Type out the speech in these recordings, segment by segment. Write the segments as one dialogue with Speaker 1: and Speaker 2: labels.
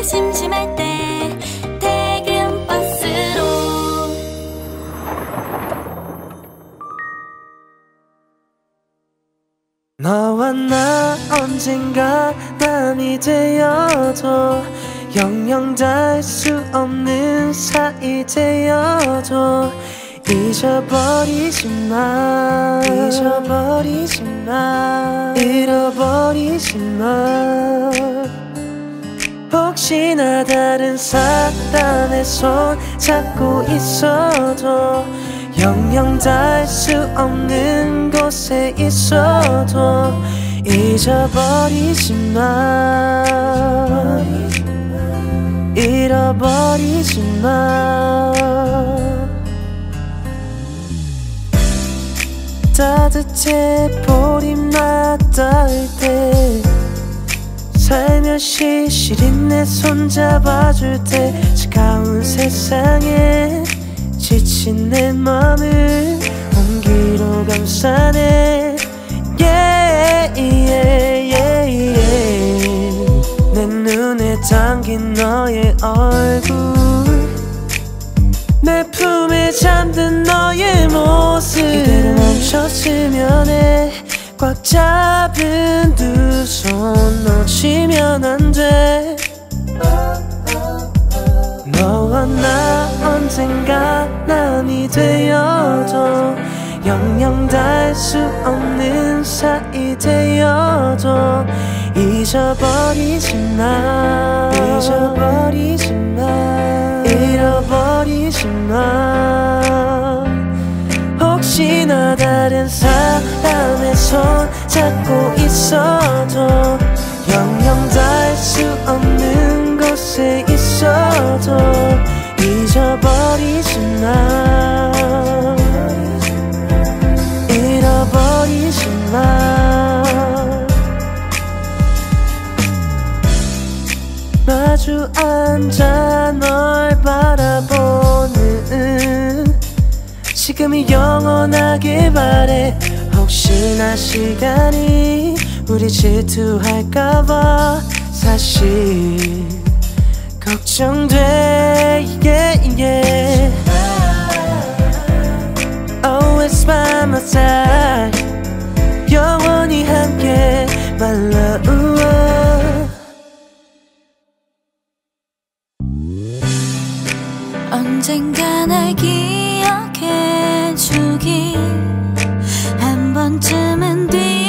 Speaker 1: 심심할 때 퇴근버스로.
Speaker 2: 너와 나 언젠가 남이 되어도 영영 닿을 수 없는 사이 되어도 잊어버리지 마, 잊어버리지 마, 잃어버리지 마. 혹시나 다른 사람의 손 잡고 있어도 영영 닿을 수 없는 곳에 있어도 잊어버리지 마, 잃어버리지 마. 따뜻해 보리맛 닿을 때 살며시 시린 내 손 잡아줄 때 차가운 세상에 지친 내 맘을 온기로 감싸네. yeah, yeah, yeah, yeah. 내 눈에 담긴 너의 얼굴, 내 품에 잠든 너의 모습 이대로 멈췄으면 해. 꽉 잡은 두 손 놓치면 안 돼. 너와 나 언젠가 남이 되어도 영영 닿을 수 없는 사이 되어도 잊어버리지 마, 잊어버리지 마, 잃어버리지 마. 혹시나 다른 사람의 손 잡고 있어도 영영 닿을 수 없는 곳에 있어도 잊어버리지 마, 잃어버리지 마. 마주 앉아 널 바라보는 지금이 영원하길 바래. 혹시나 시간이 우리 질투할까봐 사실 걱정돼. yeah, yeah. Always by my side, 영원히 함께 my love.
Speaker 1: 언젠가 날 기억해주기, 한 번쯤은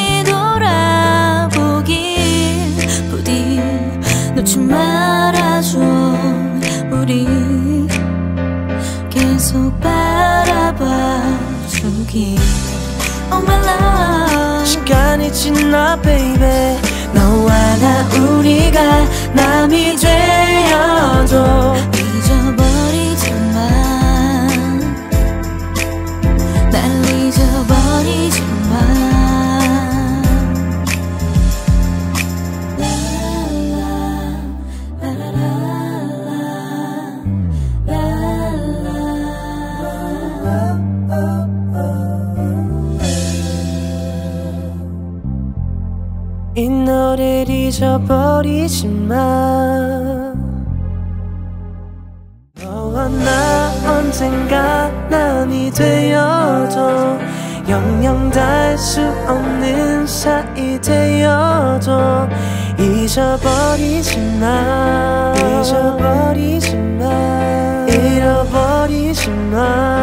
Speaker 1: 뒤돌아보길. 부디 놓지 말아줘. 우리 계속 바라봐주기. Oh my love.
Speaker 2: 시간이 지나 baby, 너와 나 우리가 남이 되어도
Speaker 1: 잊어버리지 마, 날 잊어버리지 마.
Speaker 2: 이 노래를 잊어버리지 마. 너와 나 언젠가 남이 되어도 영영 닿을 수 없는 사이 되어도 잊어버리지 마, 잊어버리지 마, 잃어버리지 마.